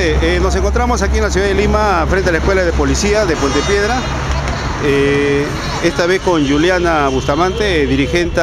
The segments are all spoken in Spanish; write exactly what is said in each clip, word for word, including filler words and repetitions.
tarde. Eh, nos encontramos aquí en la ciudad de Lima, frente a la Escuela de Policía de Puente Piedra. Eh, esta vez con Juliana Bustamante, dirigente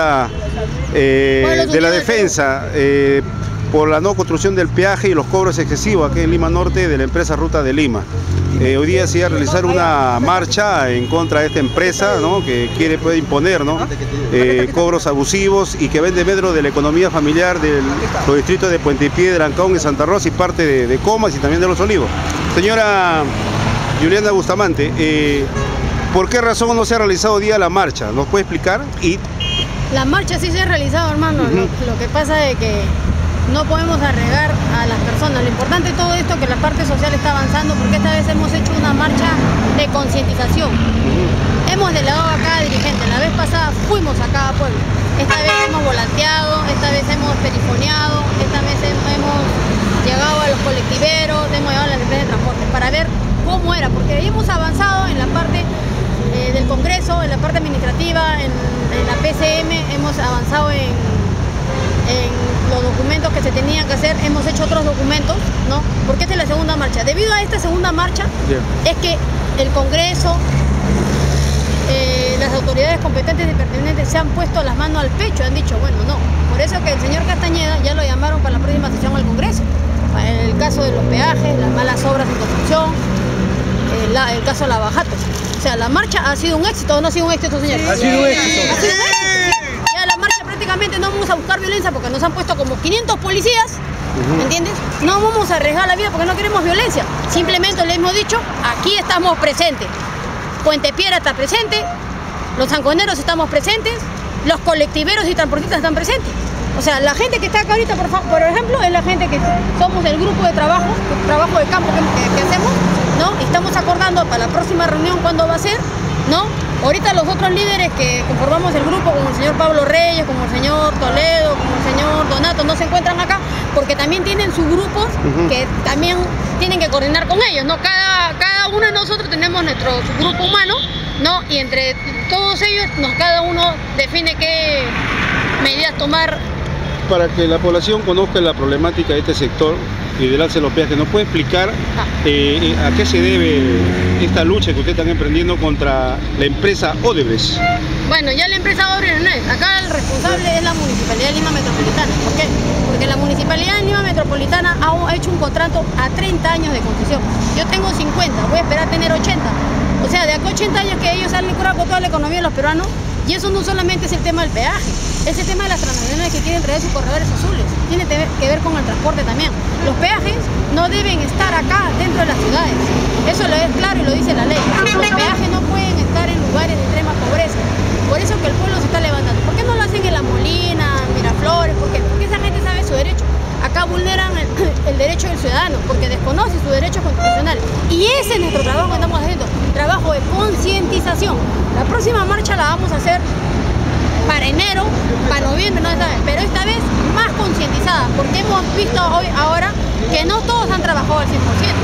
eh, de la defensa eh, por la no construcción del peaje y los cobros excesivos aquí en Lima Norte de la empresa Ruta de Lima. Eh, hoy día se iba a realizar una marcha en contra de esta empresa, ¿no?, que quiere puede imponer, ¿no?, eh, cobros abusivos y que vende metro de la economía familiar de los distritos de Puente Piedra, Ancón y Santa Rosa y parte de, de Comas y también de Los Olivos. Señora Juliana Bustamante, eh, ¿por qué razón no se ha realizado hoy día la marcha? ¿Nos puede explicar? Y la marcha sí se ha realizado, hermano. Uh-huh. lo, lo que pasa es que no podemos arregar a las personas. Lo importante de todo esto es que la parte social está avanzando, porque esta vez hemos hecho una marcha de concientización. Uh-huh. Hemos delegado a cada dirigente. La vez pasada fuimos a cada pueblo. Esta vez hemos volanteado, esta vez hemos perifoneado, esta vez hemos llegado a los colectiveros, hemos llegado a las empresas de transporte para ver cómo era, porque ahí hemos avanzado en la parte eh, del Congreso, en la parte administrativa, en, en la P C M, hemos avanzado en, en los documentos que se tenían que hacer, hemos hecho otros documentos, ¿no? Porque esta es la segunda marcha. Debido a esta segunda marcha, yeah. es que el Congreso, eh, las autoridades competentes y pertinentes se han puesto las manos al pecho, han dicho, bueno, no. Por eso que el señor Castañeda ya lo llamaron para la próxima sesión al Congreso. En el caso de los peajes, las malas obras de construcción, el, el caso de la Bajato. O sea, la marcha ha sido un éxito, ¿o no ha sido un éxito, señor? Sí, ha sido un éxito. Ha sido un éxito. Sí. Ya la marcha prácticamente no vamos a buscar violencia porque nos han puesto como quinientos policías, uh-huh. ¿me entiendes? No vamos a arriesgar la vida porque no queremos violencia. Simplemente le hemos dicho, aquí estamos presentes. Puente Piedra está presente, los sanconeros estamos presentes, los colectiveros y transportistas están presentes. O sea, la gente que está acá ahorita, por, por ejemplo, es la gente que somos del grupo de trabajo, trabajo de campo que, que, que hacemos, ¿no? Y estamos acordando para la próxima reunión cuándo va a ser, ¿no? Ahorita los otros líderes que conformamos el grupo, como el señor Pablo Reyes, como el señor Toledo, como el señor Donato, no se encuentran acá porque también tienen sus grupos uh-huh. que también tienen que coordinar con ellos, ¿no? Cada, cada uno de nosotros tenemos nuestro grupo humano, ¿no? Y entre todos ellos, nos, cada uno define qué medidas tomar. Para que la población conozca la problemática de este sector y del alza de los peajes, ¿nos puede explicar eh, a qué se debe esta lucha que ustedes están emprendiendo contra la empresa Odebrecht? Bueno, ya la empresa Odebrecht no es. Acá el responsable es la Municipalidad de Lima Metropolitana. ¿Por qué? Porque la Municipalidad de Lima Metropolitana ha hecho un contrato a treinta años de concesión. Yo tengo cincuenta, voy a esperar a tener ochenta. O sea, de acá a ochenta años que ellos han liquidado con toda la economía de los peruanos. Y eso no solamente es el tema del peaje, es el tema de las transnacionales que quieren traer sus corredores azules. Tiene que ver con el transporte también. Los peajes no deben estar acá, dentro de las ciudades. Eso lo es claro y lo dice la ley. Los peajes no pueden estar en lugares de extrema pobreza. Por eso que el pueblo se está levantando. ¿Por qué no lo hacen en La Molina, Miraflores? ¿Por qué? Porque esa gente sabe su derecho. Acá vulneran el, el derecho del ciudadano, porque desconoce sus derechos constitucionales. Y ese es nuestro trabajo que estamos haciendo, trabajo de concientización. La próxima marcha la vamos a hacer para enero, para noviembre, no esta vez, pero esta vez más concientizada, porque hemos visto hoy, ahora, que no todos han trabajado al cien por ciento,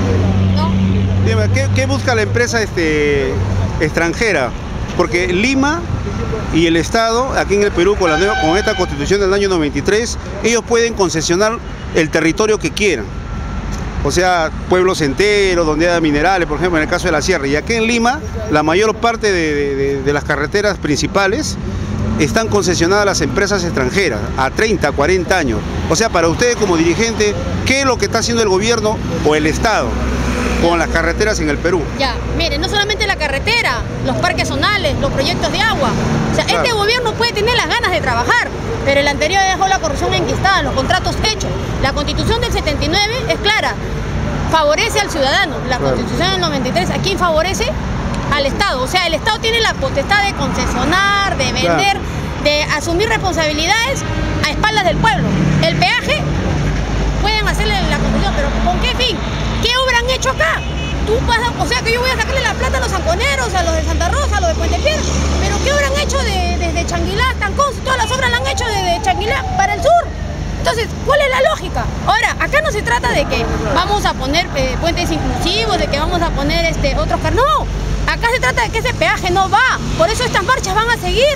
¿no? Dime, ¿qué, qué busca la empresa este, extranjera? Porque Lima y el Estado, aquí en el Perú, con, la nueva, con esta Constitución del año noventa y tres, ellos pueden concesionar el territorio que quieran. O sea, pueblos enteros, donde haya minerales, por ejemplo, en el caso de la sierra. Y aquí en Lima, la mayor parte de, de, de las carreteras principales están concesionadas a las empresas extranjeras, a treinta, cuarenta años. O sea, para ustedes como dirigente, ¿qué es lo que está haciendo el gobierno o el Estado con las carreteras en el Perú? Ya, miren, no solamente la carretera, los parques zonales, los proyectos de agua. O sea, claro. Este gobierno puede tener las ganas de trabajar, pero el anterior dejó la corrupción enquistada, los contratos hechos. La Constitución del setenta y nueve es clara, favorece al ciudadano. La claro. Constitución del noventa y tres, ¿a quién favorece? Al Estado. O sea, el Estado tiene la potestad de concesionar, de vender, claro. de asumir responsabilidades a espaldas del pueblo. El peaje pueden hacerle la Constitución, pero ¿con qué fin? ¿Qué obra han hecho acá? Tú pasas, o sea que yo voy a sacarle la plata a los sanconeros, a los de Santa Rosa, a los de Puente Piedra, pero ¿qué obra han hecho desde de, de Changuilá, Tancón? Todas las obras las han hecho desde de Changuilá para el sur. Entonces, ¿cuál es la lógica? Ahora, acá no se trata de que vamos a poner eh, puentes inclusivos, de que vamos a poner este, otros carros. No, acá se trata de que ese peaje no va. Por eso estas marchas van a seguir.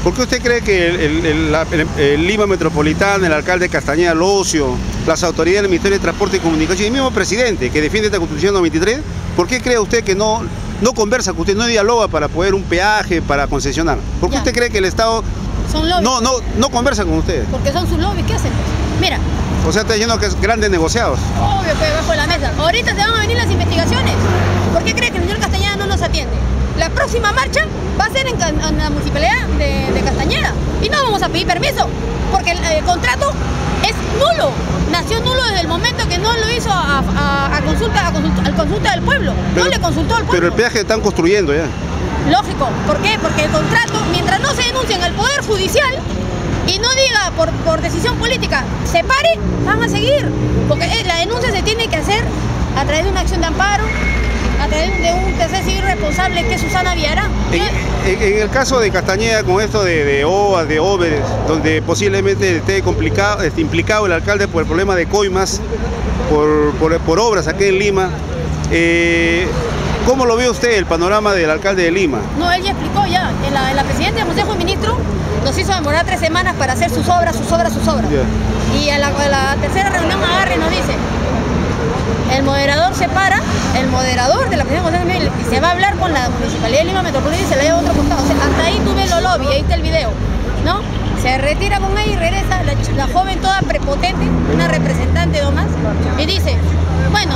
¿Por qué usted cree que el, el, el, la, el, el Lima Metropolitana, el alcalde Castañeda Locio, las autoridades del Ministerio de Transporte y Comunicación y el mismo presidente que defiende esta Constitución noventa y tres, ¿por qué cree usted que no, no conversa con usted, no dialoga para poder un peaje, para concesionar? ¿Por qué ya. usted cree que el Estado no, no, no conversa con ustedes? Porque son sus lobbies, ¿qué hacen? Mira. O sea, está lleno de grandes negociados. Obvio que debajo de la mesa. Ahorita se van a venir las investigaciones. ¿Por qué cree que el señor Castañeda no nos atiende? La próxima marcha va a ser en, en la municipalidad de, de Castañeda y no vamos a pedir permiso porque el, el contrato es nulo, nació nulo desde el momento que no lo hizo a, a, a consulta, a consulta, al consulta del pueblo, pero, no le consultó al pueblo. Pero el peaje están construyendo ya. Lógico, ¿por qué? Porque el contrato, mientras no se denuncie en el Poder Judicial y no diga por, por decisión política, se pare, van a seguir, porque la denuncia se tiene que hacer a través de una acción de amparo, a través de un tercer civil responsable que es Susana Villarán. En, en, en el caso de Castañeda, con esto de, de O A, de Óveres, donde posiblemente esté complicado, esté implicado el alcalde por el problema de coimas, por, por, por obras aquí en Lima, eh, ¿cómo lo ve usted el panorama del alcalde de Lima? No, él ya explicó ya, en la, en la presidencia del Consejo de Ministros nos hizo demorar tres semanas para hacer sus obras, sus obras, sus obras. Yeah. Y a la, a la tercera reunión agarra y nos dice, el moderador se para, el moderador de la presidencia del Consejo de Ministros, y se va a hablar con la Municipalidad de Lima Metropolitana y se la lleva a otro costado. O sea, hasta ahí tuve los lobby, ahí está el video, ¿no? Se retira con ella y regresa la, la joven toda prepotente, una representante nomás, y dice, bueno,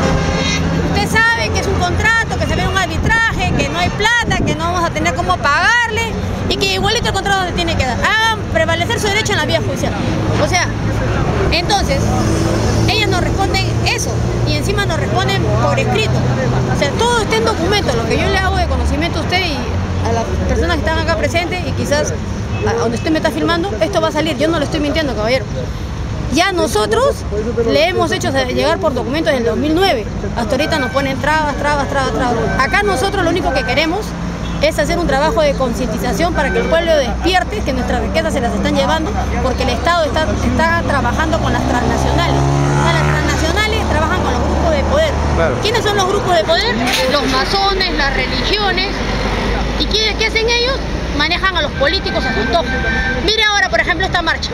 usted sabe que es un contrato, que se ve un arbitraje, que no hay plata, que no vamos a tener cómo pagarle y que igualito el contrato se tiene que dar. Hagan prevalecer su derecho en la vía judicial. O sea, entonces, ellas nos responden eso y encima nos responden por escrito. O sea, todo está en documento. Lo que yo le hago de conocimiento a usted y a las personas que están acá presentes y quizás a donde usted me está filmando, esto va a salir. Yo no le estoy mintiendo, caballero. Ya nosotros le hemos hecho llegar por documentos del dos mil nueve. Hasta ahorita nos ponen trabas, trabas, trabas, trabas. Acá nosotros lo único que queremos es hacer un trabajo de concientización para que el pueblo despierte, que nuestras riquezas se las están llevando, porque el Estado está, está trabajando con las transnacionales. O sea, las transnacionales trabajan con los grupos de poder. Claro. ¿Quiénes son los grupos de poder? Los masones, las religiones. ¿Y qué, qué hacen ellos? Manejan a los políticos a su antojo. Mire ahora, por ejemplo, esta marcha.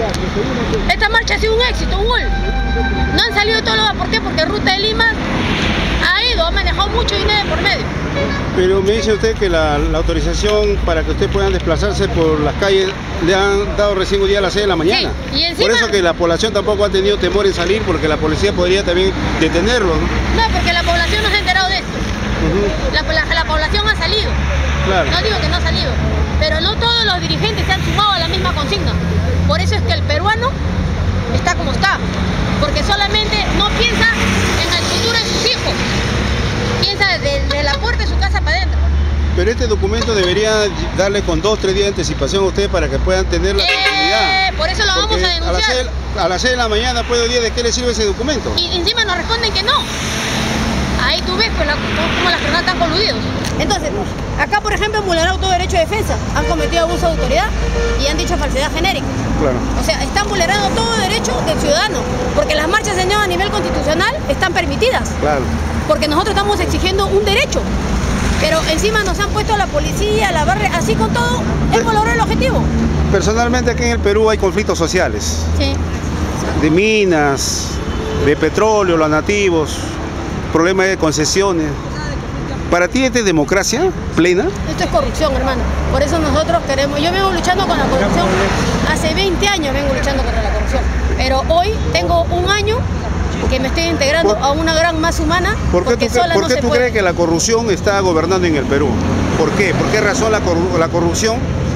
Esta marcha ha sido un éxito, un gol. No han salido todos los... ¿Por qué? Porque Ruta de Lima ha ido, ha manejado mucho dinero por medio. Pero me dice usted que la, la autorización para que ustedes puedan desplazarse por las calles le han dado recién un día a las seis de la mañana. Sí, y encima, por eso que la población tampoco ha tenido temor en salir, porque la policía podría también detenerlo, ¿no? No, porque la población no se ha enterado de esto. Uh-huh. la, la, la población ha salido. Claro. No digo que no ha salido, pero no todos los dirigentes se han sumado a la misma consigna. Por eso es que el peruano está como está, porque solamente no piensa en el futuro de sus hijos, piensa desde de la puerta de su casa para adentro. Pero este documento debería darle con dos, tres días de anticipación a ustedes para que puedan tener la eh, tranquilidad. Por eso lo vamos a denunciar. A las, seis, a las seis de la mañana, pues, hoy día, ¿de qué le sirve ese documento? Y encima nos responden que no. Ahí tú ves pues, la, cómo las personas están coludidos. Entonces, acá por ejemplo han vulnerado todo derecho de defensa, han cometido abuso de autoridad y han dicho falsedad genérica. Claro. O sea, están vulnerando todo derecho del ciudadano, porque las marchas de neo a nivel constitucional están permitidas. Claro. Porque nosotros estamos exigiendo un derecho, pero encima nos han puesto a la policía, a la barra, así con todo, hemos logrado el objetivo. Personalmente aquí en el Perú hay conflictos sociales. Sí. De minas, de petróleo, los nativos, problemas de concesiones. ¿Para ti esta es democracia plena? Esto es corrupción, hermano. Por eso nosotros queremos... Yo vengo luchando con la corrupción. Hace veinte años vengo luchando contra la corrupción. Pero hoy tengo un año que me estoy integrando ¿Por? a una gran masa humana. ¿Por qué tú, sola ¿por qué no tú crees que la corrupción está gobernando en el Perú? ¿Por qué? ¿Por qué razón la, corru la corrupción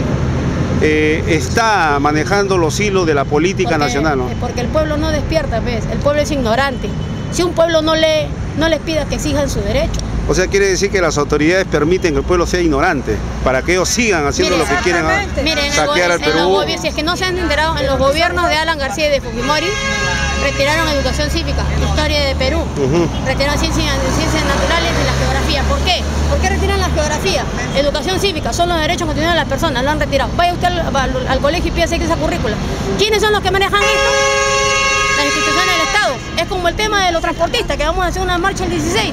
eh, está manejando los hilos de la política porque, nacional? ¿No? Porque el pueblo no despierta, ¿ves? El pueblo es ignorante. Si un pueblo no lee, no les pida que exijan su derecho. O sea, quiere decir que las autoridades permiten que el pueblo sea ignorante, para que ellos sigan haciendo Mire, lo que quieren a, Miren, saquear al Perú. Los, si es que no se han enterado, en los gobiernos de Alan García y de Fujimori, retiraron educación cívica, historia de Perú, uh-huh. retiraron ciencias, ciencias naturales y la geografía. ¿Por qué? ¿Por qué retiran la geografía? Educación cívica, son los derechos constitucionales de las personas, lo han retirado. Vaya usted al, al, al colegio y pida seguir esa currícula. ¿Quiénes son los que manejan esto? Las instituciones del Estado. Es como el tema de los transportistas, que vamos a hacer una marcha el dieciséis.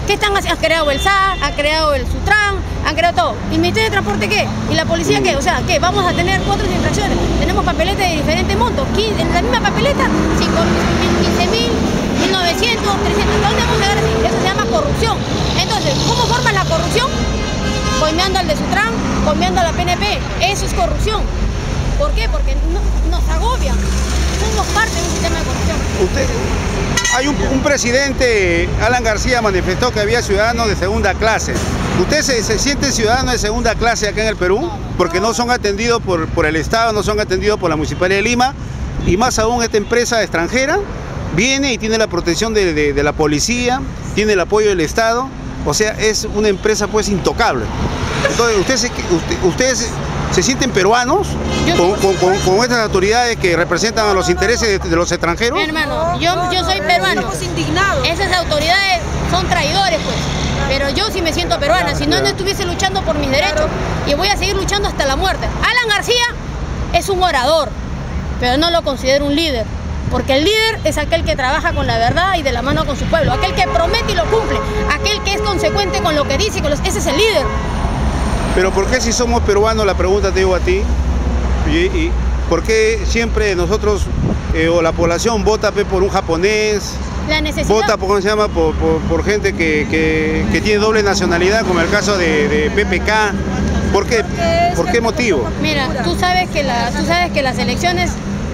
¿Qué están haciendo? Han creado el S A, han creado el Sutran, han creado todo. ¿Y el Ministerio de Transporte qué? ¿Y la policía qué? O sea, ¿qué? Vamos a tener cuatro infracciones. Tenemos papeletas de diferentes montos. En la misma papeleta, quince mil, mil novecientos, trescientos. ¿Dónde vamos a llegar así? Eso se llama corrupción. Entonces, ¿cómo forma la corrupción? Coimeando al de Sutran, coimeando a la P N P. Eso es corrupción. ¿Por qué? Porque no, nos agobian. Somos parte de un sistema de corrupción. Usted, hay un, un presidente, Alan García, manifestó que había ciudadanos de segunda clase. ¿Usted se, se siente ciudadano de segunda clase acá en el Perú? Porque no son atendidos por, por el Estado, no son atendidos por la Municipalidad de Lima, y más aún esta empresa extranjera viene y tiene la protección de, de, de la policía, tiene el apoyo del Estado, o sea, es una empresa pues intocable. Entonces, ¿ustedes se, usted, ustedes se sienten peruanos con, con, con, con estas autoridades que representan a los intereses de, de los extranjeros? Mi hermano, yo, yo soy peruano. Estamos indignados. Esas autoridades son traidores, pues. Pero yo sí me siento peruana, si no, no estuviese luchando por mis derechos y voy a seguir luchando hasta la muerte. Alan García es un orador, pero no lo considero un líder, porque el líder es aquel que trabaja con la verdad y de la mano con su pueblo, aquel que promete y lo cumple, aquel que es consecuente con lo que dice, con los... ese es el líder. Pero ¿por qué si somos peruanos, la pregunta te digo a ti, y, y por qué siempre nosotros eh, o la población vota pe, por un japonés, la necesidad... vota por, ¿cómo se llama? por, por, por gente que, que, que tiene doble nacionalidad, como el caso de, de P P K? ¿Por qué? ¿Por qué motivo? Mira, tú sabes que, la, tú sabes que las elecciones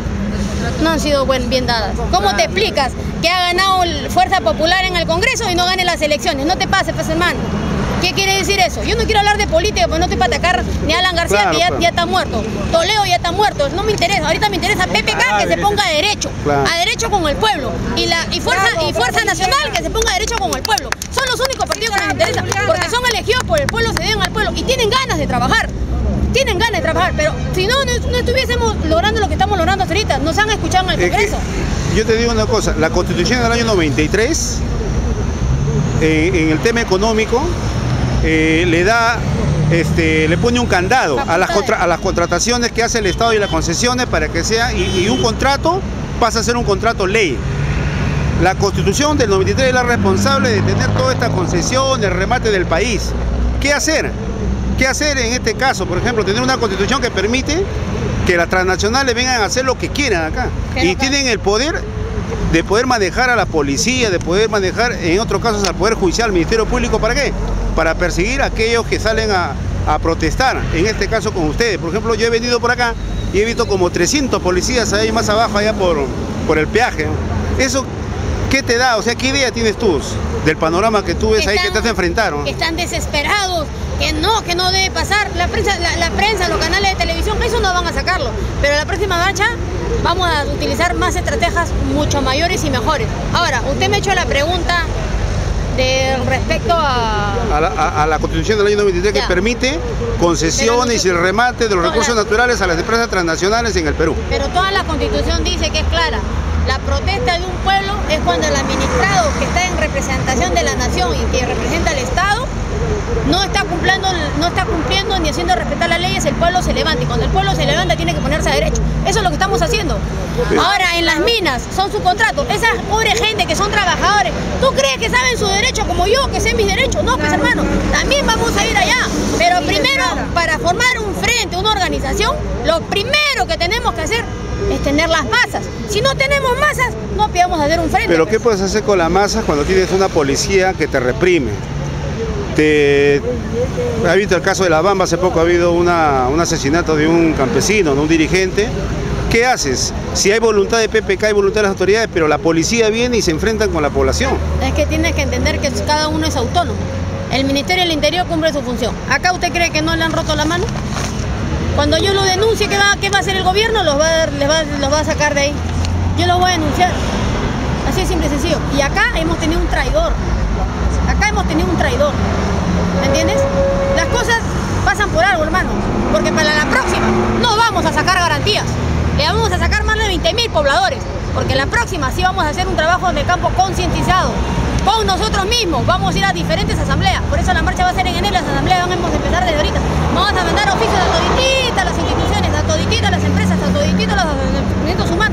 no han sido buen, bien dadas. ¿Cómo te explicas que ha ganado Fuerza Popular en el Congreso y no gane las elecciones? No te pases, pues, hermano. ¿Qué quiere decir eso? Yo no quiero hablar de política, porque no estoy para atacar ni a Alan García, claro, que ya, claro. ya está muerto. Toledo ya está muerto, no me interesa. Ahorita me interesa P P K, ah, que derecho. se ponga a derecho, claro. a derecho con el pueblo. Y, la, y, Fuerza, claro, y Fuerza Nacional, que se ponga a derecho con el pueblo. Son los únicos partidos que nos interesan, porque son elegidos por el pueblo, se deben al pueblo y tienen ganas de trabajar. Tienen ganas de trabajar, pero si no, no, no estuviésemos logrando lo que estamos logrando hasta ahorita. Nos han escuchado en el Congreso. Es que, yo te digo una cosa, la Constitución del año noventa y tres, eh, en el tema económico, Eh, le da, este, le pone un candado a las, contra, a las contrataciones que hace el Estado y las concesiones para que sea, y, y un contrato pasa a ser un contrato ley. La Constitución del noventa y tres es la responsable de tener toda esta concesión, el remate del país. ¿Qué hacer? ¿Qué hacer en este caso? Por ejemplo, tener una Constitución que permite que las transnacionales vengan a hacer lo que quieran acá. Y tienen el poder de poder manejar a la policía, de poder manejar, en otros casos, al Poder Judicial, al Ministerio Público. ¿Para qué? Para perseguir a aquellos que salen a, a protestar, en este caso con ustedes. Por ejemplo, yo he venido por acá y he visto como trescientos policías ahí más abajo, allá por, por el peaje. ¿Eso qué te da? O sea, ¿qué idea tienes tú del panorama que tú ves ahí, que te has enfrentado? Que están desesperados, que no, que no debe pasar. La prensa, la, la prensa, los canales de televisión, eso no van a sacarlo. Pero la próxima marcha vamos a utilizar más estrategias mucho mayores y mejores. Ahora, usted me ha hecho la pregunta de respecto a... A la, a, a la Constitución del año noventa y tres, ya, que permite concesiones pero, y el remate de los recursos la, naturales a las empresas transnacionales en el Perú. Pero toda la Constitución dice que es clara. La protesta de un pueblo es cuando el administrado que está en representación de la nación y que representa al Estado no está cumpliendo, no está cumpliendo ni haciendo respetar las leyes, el pueblo se levanta. Y cuando el pueblo se levanta tiene que ponerse a derecho. Eso es lo que estamos haciendo. Sí. Ahora, en las minas son su contrato. Esa pobre gente que son trabajadores, ¿tú crees que saben su derecho como yo, que sé mis derechos? No, pues hermano, también vamos a ir allá. Pero primero, para formar un frente, una organización, lo primero que tenemos que hacer es tener las masas. Si no tenemos masas, no podemos hacer un frente. Pero ¿qué puedes hacer con las masas cuando tienes una policía que te reprime? Te... ¿Has visto el caso de La Bamba? Hace poco ha habido una, un asesinato de un campesino, de un dirigente. ¿Qué haces? Si hay voluntad de P P K, hay voluntad de las autoridades, pero la policía viene y se enfrentan con la población. Es que tienes que entender que cada uno es autónomo. El Ministerio del Interior cumple su función. ¿Acá usted cree que no le han roto la mano? Cuando yo lo denuncie, ¿qué va, qué va a hacer el gobierno? Los va, a, les va, los va a sacar de ahí. Yo los voy a denunciar. Así es simple y sencillo. Y acá hemos tenido un traidor. Acá hemos tenido un traidor. ¿Me entiendes? Las cosas pasan por algo, hermano. Porque para la próxima no vamos a sacar garantías. Le vamos a sacar más de veinte mil pobladores. Porque la próxima sí vamos a hacer un trabajo de campo concientizado. Con nosotros mismos. Vamos a ir a diferentes asambleas. Por eso la marcha va a ser en enero. Las asambleas vamos a empezar desde ahorita. Vamos a mandar oficios a todititas las instituciones, a todititas las empresas, a todititas los movimientos humanos,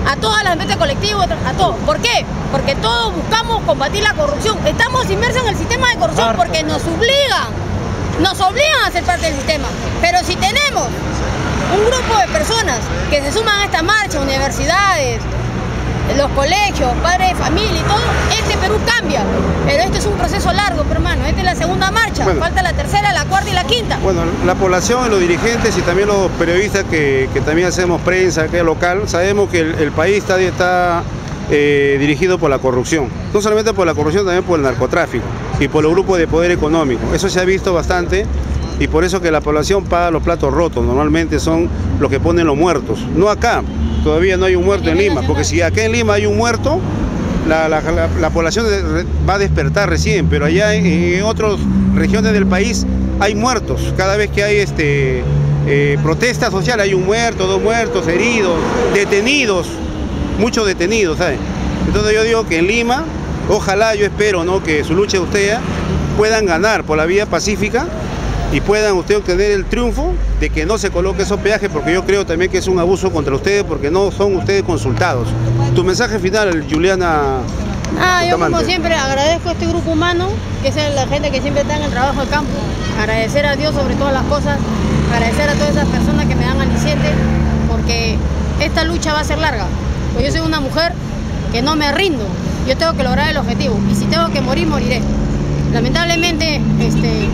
a todas las empresas colectivas, a todos. ¿Por qué? Porque todos buscamos combatir la corrupción. Estamos inmersos en el sistema de corrupción porque nos obligan, nos obligan a ser parte del sistema. Pero si tenemos un grupo de personas que se suman a esta marcha, universidades, los colegios, padres de familia y todo, este Perú cambia. Pero este es un proceso largo, hermano. Esta es la segunda marcha, bueno, falta la tercera, la cuarta y la quinta. Bueno, la población, los dirigentes y también los periodistas que, que también hacemos prensa acá local, sabemos que el, el país está, está eh, dirigido por la corrupción. No solamente por la corrupción, también por el narcotráfico y por los grupos de poder económico. Eso se ha visto bastante. Y por eso que la población paga los platos rotos, normalmente son los que ponen los muertos. No acá, todavía no hay un muerto en Lima, porque si acá en Lima hay un muerto, la, la, la, la población va a despertar recién, pero allá en, en otras regiones del país hay muertos. Cada vez que hay este, eh, protesta social hay un muerto, dos muertos, heridos, detenidos, muchos detenidos, ¿sabes? Entonces yo digo que en Lima, ojalá, yo espero, ¿no?, que su lucha de ustedes puedan ganar por la vía pacífica y puedan ustedes obtener el triunfo de que no se coloque esos peajes, porque yo creo también que es un abuso contra ustedes, porque no son ustedes consultados. Tu mensaje final, Juliana. Ah, yo como siempre agradezco a este grupo humano, que es la gente que siempre está en el trabajo de campo, agradecer a Dios sobre todas las cosas, agradecer a todas esas personas que me dan aliciente, porque esta lucha va a ser larga. Pues yo soy una mujer que no me rindo, yo tengo que lograr el objetivo, y si tengo que morir, moriré. Lamentablemente, este...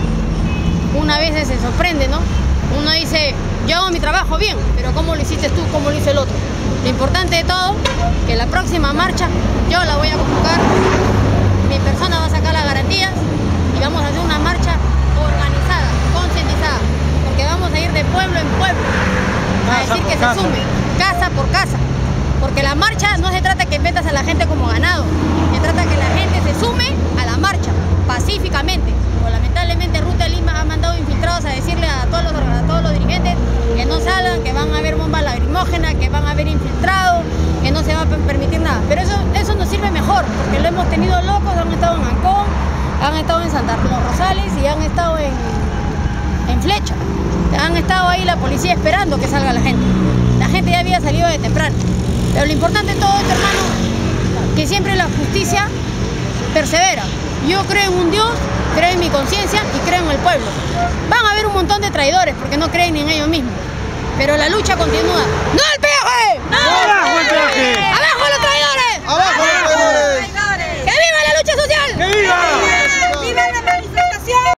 una vez se sorprende, ¿no? Uno dice, yo hago mi trabajo bien, pero ¿cómo lo hiciste tú? ¿Cómo lo hizo el otro? Lo importante de todo, que la próxima marcha yo la voy a convocar, mi persona va a sacar las garantías y vamos a hacer una marcha organizada, concientizada, porque vamos a ir de pueblo en pueblo a decir que se sume, casa por casa, porque la marcha no se trata que metas a la gente como ganado, se trata que la gente se sume a la marcha pacíficamente. Pero lamentablemente Ruta de Lima ha mandado infiltrados a decirle a todos los, a todos los dirigentes que no salgan, que van a haber bombas lacrimógenas, que van a haber infiltrados, que no se va a permitir nada. Pero eso, eso nos sirve mejor, porque lo hemos tenido locos, han estado en Ancón, han estado en Santa Los Rosales y han estado en, en Flecha. Han estado ahí la policía esperando que salga la gente. La gente ya había salido de temprano. Pero lo importante de todo esto, hermano, que siempre la justicia persevera. Yo creo en un Dios, creo en mi conciencia y creo en el pueblo. Van a haber un montón de traidores porque no creen ni en ellos mismos. Pero la lucha continúa. ¡No al peaje!